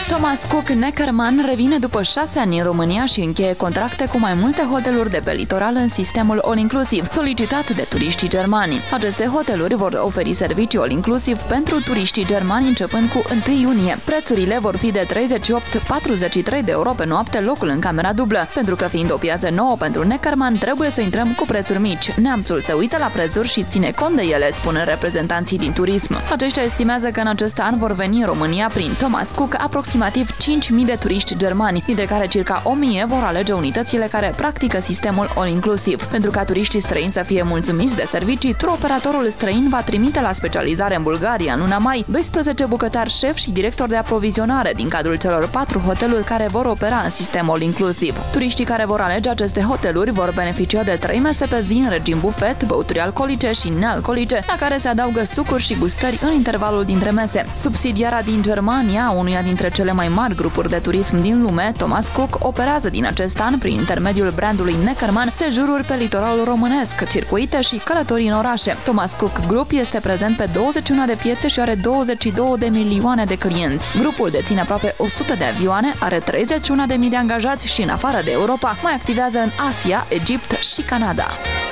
Thomas Cook Neckermann revine după 6 ani în România și încheie contracte cu mai multe hoteluri de pe litoral în sistemul all-inclusiv, solicitat de turiștii germani. Aceste hoteluri vor oferi servicii all-inclusiv pentru turiștii germani începând cu 1 iunie. Prețurile vor fi de 38-43 de euro pe noapte, locul în camera dublă. Pentru că fiind o piață nouă pentru Neckermann, trebuie să intrăm cu prețuri mici. Neamțul se uită la prețuri și ține cont de ele, spun reprezentanții din turism. Aceștia estimează că în acest an vor veni în România prin Thomas Cook aproximativ 5.000 de turiști germani, dintre care circa 1.000 vor alege unitățile care practică sistemul all-inclusiv. Pentru ca turiștii străini să fie mulțumiți de servicii, turoperatorul străin va trimite la specializare în Bulgaria în luna mai 12 bucătari șef și directori de aprovizionare din cadrul celor 4 hoteluri care vor opera în sistemul all-inclusiv. Turiștii care vor alege aceste hoteluri vor beneficia de 3 mese pe zi în regim bufet, băuturi alcoolice și nealcoolice, la care se adaugă sucuri și gustări în intervalul dintre mese. Subsidiara din Germania, unuia dintre cele mai mari grupuri de turism din lume, Thomas Cook, operează din acest an, prin intermediul brandului Neckermann, sejururi pe litoralul românesc, circuite și călătorii în orașe. Thomas Cook Group este prezent pe 21 de piețe și are 22 de milioane de clienți. Grupul deține aproape 100 de avioane, are 31.000 de angajați și în afară de Europa mai activează în Asia, Egipt și Canada.